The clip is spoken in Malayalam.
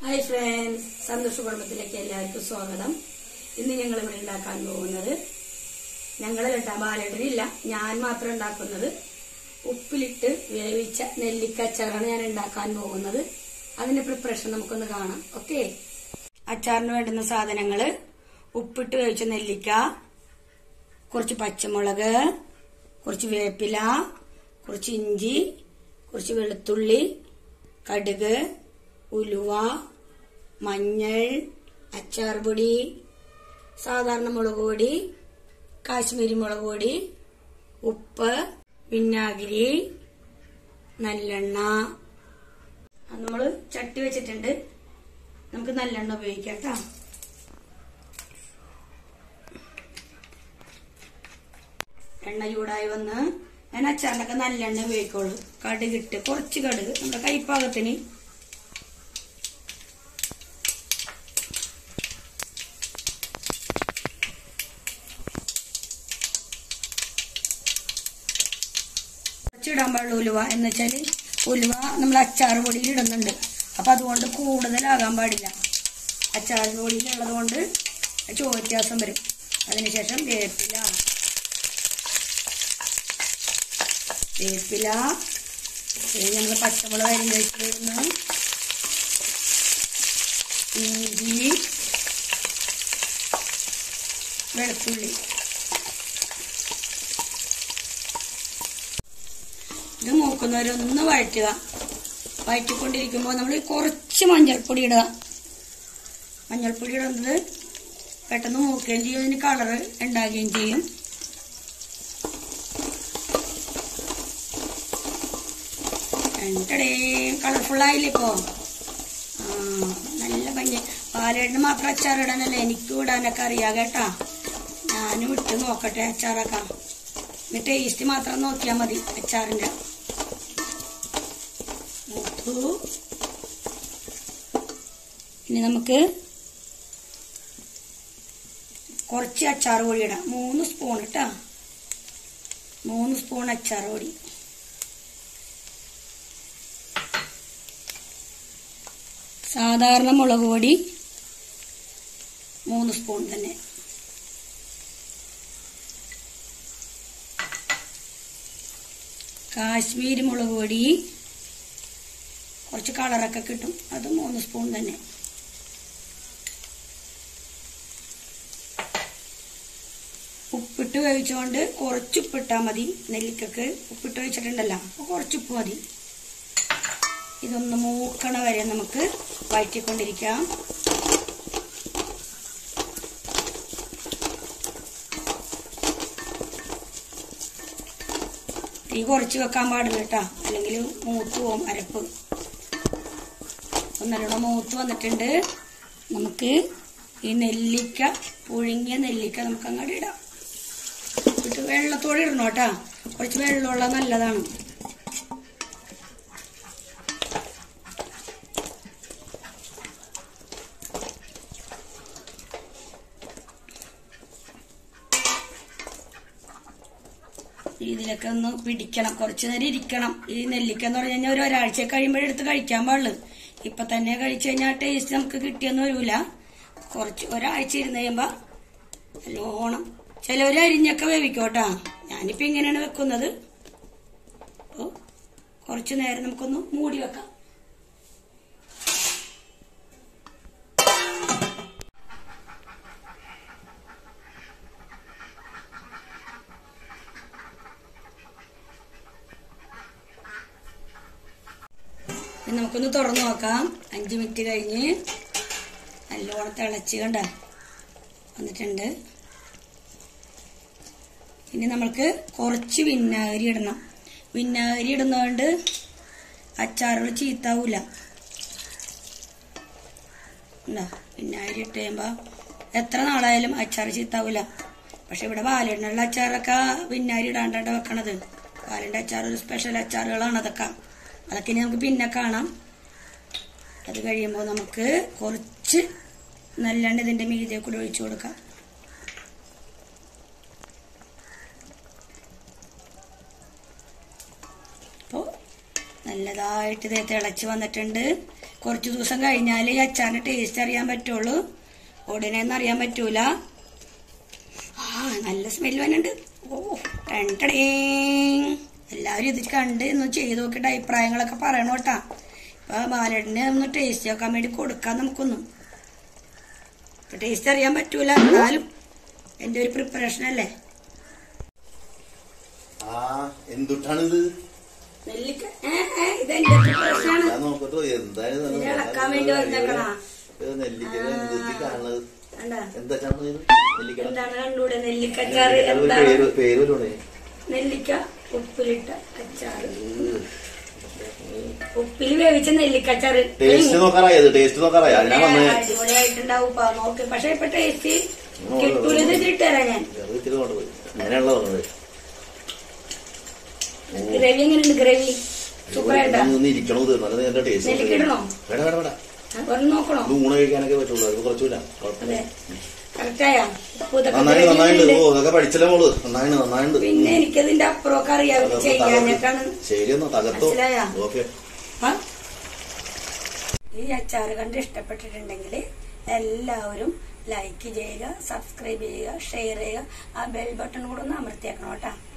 ഹായ് ഫ്രണ്ട്സ്, സന്തോഷ കുടുംബത്തിലേക്ക് എല്ലാവർക്കും സ്വാഗതം. ഇന്ന് ഞങ്ങൾ ഇവിടെ ഉണ്ടാക്കാൻ പോകുന്നത്, ഞങ്ങളല്ല ബാലേട്ടനില്ല, ഞാൻ മാത്രം ഉണ്ടാക്കുന്നത് ഉപ്പിലിട്ട് വേവിച്ച നെല്ലിക്ക അച്ചാറാണ് ഞാൻ ഉണ്ടാക്കാൻ പോകുന്നത്. അതിന്റെ പ്രിപ്പറേഷൻ നമുക്കൊന്ന് കാണാം. ഓക്കെ, അച്ചാറിന് വേണ്ടുന്ന സാധനങ്ങള്: ഉപ്പിട്ട് വേവിച്ച നെല്ലിക്ക, കുറച്ച് പച്ചമുളക്, കുറച്ച് വേപ്പില, കുറച്ച് ഇഞ്ചി, കുറച്ച് വെളുത്തുള്ളി, കടുക്, ഉലുവ, മഞ്ഞൾ, അച്ചാർ പൊടി, സാധാരണ മുളക് പൊടി, കാശ്മീരി മുളക് പൊടി, ഉപ്പ്, വിനാഗിരി, നല്ലെണ്ണ. നമ്മൾ ചട്ടി വെച്ചിട്ടുണ്ട്, നമുക്ക് നല്ലെണ്ണ ഉപയോഗിക്കാം കേട്ടോ. എണ്ണ ചൂടായി വന്ന് ഞാൻ അച്ചാറിനൊക്കെ നല്ലെണ്ണ ഉപയോഗിക്കുള്ളൂ. കടുകിട്ട് കുറച്ച് കടുക് നമ്മുടെ കൈപ്പാകത്തിന്. ഇടാൻ പാടുള്ള ഉലുവ എന്ന് വെച്ചാല് ഉലുവ നമ്മൾ അച്ചാർ പൊടിയിൽ ഇടുന്നുണ്ട്, അപ്പൊ അതുകൊണ്ട് കൂടുതലാകാൻ പാടില്ല. അച്ചാർ പൊടിയിലുള്ളത് കൊണ്ട് ചുവ വ്യത്യാസം വരും. അതിനുശേഷം വേപ്പില, ഞങ്ങൾ പച്ചമുളക് അരിഞ്ഞിടുന്നു, ഇഞ്ചി, വെളുത്തുള്ളി. ഇത് മൂക്കുന്നവരൊന്ന് വഴറ്റുക. വഴറ്റിക്കൊണ്ടിരിക്കുമ്പോൾ നമ്മൾ കുറച്ച് മഞ്ഞൾപ്പൊടി ഇടുക. മഞ്ഞൾപ്പൊടി ഇടുന്നത് പെട്ടെന്ന് മൂക്കുകയും ചെയ്യും, അതിന് കളറ് ഉണ്ടാകുകയും ചെയ്യും. കളർഫുൾ ആയില്ലേ ഇപ്പോ? നല്ല ഭംഗി. പാലേടിന് മാത്രം അച്ചാറിടാനല്ല, എനിക്കും ഇടാനൊക്കെ അറിയാം കേട്ടാ. ഞാനും ഇട്ട് നോക്കട്ടെ അച്ചാറൊക്കെ. ടേസ്റ്റ് മാത്രം നോക്കിയാൽ മതി അച്ചാറിന്റെ. ഇനി നമുക്ക് കുറച്ച് അച്ചാർ പൊടി ഇടാം. 3 സ്പൂൺ ഇട്ടാ, 3 സ്പൂൺ അച്ചാർ പൊടി. സാധാരണ മുളക് പൊടി 3 സ്പൂൺ തന്നെ. കാശ്മീരി മുളക് പൊടി കുറച്ച് കളറൊക്കെ കിട്ടും, അത് 3 സ്പൂൺ തന്നെ. ഉപ്പിട്ട് വേവിച്ചുകൊണ്ട് കുറച്ച് ഉപ്പിട്ടാൽ മതി. നെല്ലിക്കക്ക് ഉപ്പിട്ട് വെച്ചിട്ടുണ്ടല്ലോ, അപ്പോൾ കുറച്ച് ഉപ്പ് മതി. ഇതൊന്ന് മൂക്കണ വരെ നമുക്ക് വഴറ്റിക്കൊണ്ടിരിക്കാം. തീ കുറച്ച് വെക്കാൻ പാടില്ല കേട്ടോ, അല്ലെങ്കിൽ മൂത്ത് പോവും അരപ്പ്. നല്ലോണം മൂത്ത് വന്നിട്ടുണ്ട്. നമുക്ക് ഈ നെല്ലിക്ക, പുഴുങ്ങിയ നെല്ലിക്ക നമുക്ക് അങ്ങോട്ട് ഇടാം. ഇട്ട് വെള്ളത്തോടെ ഇടണം കേട്ടാ, കുറച്ച് വെള്ളമുള്ള നല്ലതാണ്. ഇതിലൊക്കെ ഒന്ന് പിടിക്കണം, കുറച്ചു നേരം ഇരിക്കണം. ഈ നെല്ലിക്ക എന്ന് പറഞ്ഞു കഴിഞ്ഞാൽ ഒരാഴ്ച കഴിയുമ്പോഴെടുത്ത് കഴിക്കാൻ പാടുള്ളൂ. ഇപ്പൊ തന്നെ കഴിച്ചു കഴിഞ്ഞാൽ ടേസ്റ്റ് നമുക്ക് കിട്ടിയെന്ന് വരൂല. കുറച്ച് ഒരാഴ്ച ഇരുന്ന് കഴിയുമ്പോ നല്ലോണം. ചിലവര് അരിഞ്ഞൊക്കെ വേവിക്കോട്ടാ, ഞാനിപ്പോ ഇങ്ങനെയാണ് വെക്കുന്നത്. അപ്പൊ കുറച്ചു നേരം നമുക്കൊന്ന് മൂടി വെക്കാം. നമുക്കൊന്ന് തുറന്നു നോക്കാം. 5 മിനിറ്റ് കഴിഞ്ഞ് നല്ലോണം തിളച്ച് കണ്ട വന്നിട്ടുണ്ട്. ഇനി നമ്മൾക്ക് കുറച്ച് വിനാഗിരി ഇടണം. വിനാഗിരി ഇടുന്നതുകൊണ്ട് അച്ചാറുകൾ ചീത്താവൂല. വിനാഗിരി ഇട്ട് കഴിയുമ്പോൾ എത്ര നാളായാലും അച്ചാർ ചീത്താവൂല. പക്ഷെ ഇവിടെ ബാലേടിനുള്ള അച്ചാറൊക്കെ വിനാഗിരി ഇടാണ്ടാണ് വെക്കണത്. ബാലേന്റെ അച്ചാർ ഒരു സ്പെഷ്യൽ അച്ചാറുകളാണ് അതൊക്കെ. അതൊക്കെ ഇനി നമുക്ക് പിന്നെ കാണാം. അത് കഴിയുമ്പോൾ നമുക്ക് കുറച്ച് നല്ലെണ്ണ ഇതിന്റെ മീതെ കൂടെ ഒഴിച്ചു കൊടുക്കാം. അപ്പോൾ നല്ലതായിട്ട് ഇത് തിളച്ച് വന്നിട്ടുണ്ട്. കുറച്ചു ദിവസം കഴിഞ്ഞാല് ഈ അച്ചാറിന്റെ ടേസ്റ്റ് അറിയാൻ പറ്റുള്ളൂ. ഉടനെ ഒന്നും അറിയാൻ പറ്റൂല. നല്ല സ്മെല്ല് വന്നുണ്ട്. രണ്ടടേ എല്ലാവരും ഇത് കണ്ട് ഒന്ന് ചെയ്ത് നോക്കിയിട്ട് അഭിപ്രായങ്ങളൊക്കെ പറയണം കേട്ടാ. ഇപ്പൊ ബാലേട്ടനെ ഒന്ന് ടേസ്റ്റ് നോക്കാൻ വേണ്ടി കൊടുക്കാം നമുക്കൊന്നും. ടേസ്റ്റ് അറിയാൻ പറ്റൂല, എന്നാലും എന്റെ ഒരു പ്രിപ്പറേഷൻ അല്ലേ. എന്തുട്ടാണിത്? നെല്ലിക്ക. ഇതെന്റെ പ്രിപ്പറേഷനാണ്. ഇളക്കാൻ വേണ്ടി വന്നേക്കണ എന്താണ് കണ്ടൂടെ? നെല്ലിക്കച്ചാറ്. നെല്ലിക്ക ഉപ്പിലിട്ട അച്ചാറ്, ഉപ്പിൽ വേവിച്ച നെല്ലിക്കച്ചാറ്. അടിപൊളിയായിട്ടുണ്ടാവും. നോക്ക്. പക്ഷെ ഇപ്പൊ ടേസ്റ്റ് കിട്ടൂലെന്ന് ഇട്ടുതരാം ഞാൻ. ഗ്രവി എങ്ങനെയുണ്ട്? ഗ്രവി സൂപ്പറായിട്ടാ. നെല്ലിക്ക ഇടണോ? നോക്കണോ? ഊണ് കഴിക്കാനൊക്കെ പറ്റുള്ളൂ. കുറച്ചില്ല. പിന്നെ എനിക്കതിന്റെ അപ്പുറമൊക്കെ അറിയാം ചെയ്യാനായിട്ടാണ്. ഈ അച്ചാറ് കണ്ട് ഇഷ്ടപ്പെട്ടിട്ടുണ്ടെങ്കിൽ എല്ലാവരും ലൈക്ക് ചെയ്യുക, സബ്സ്ക്രൈബ് ചെയ്യുക, ഷെയർ ചെയ്യുക. ആ ബെൽ ബട്ടൺ കൂടെ ഒന്ന് അമർത്തിയേക്കണം കേട്ടോ.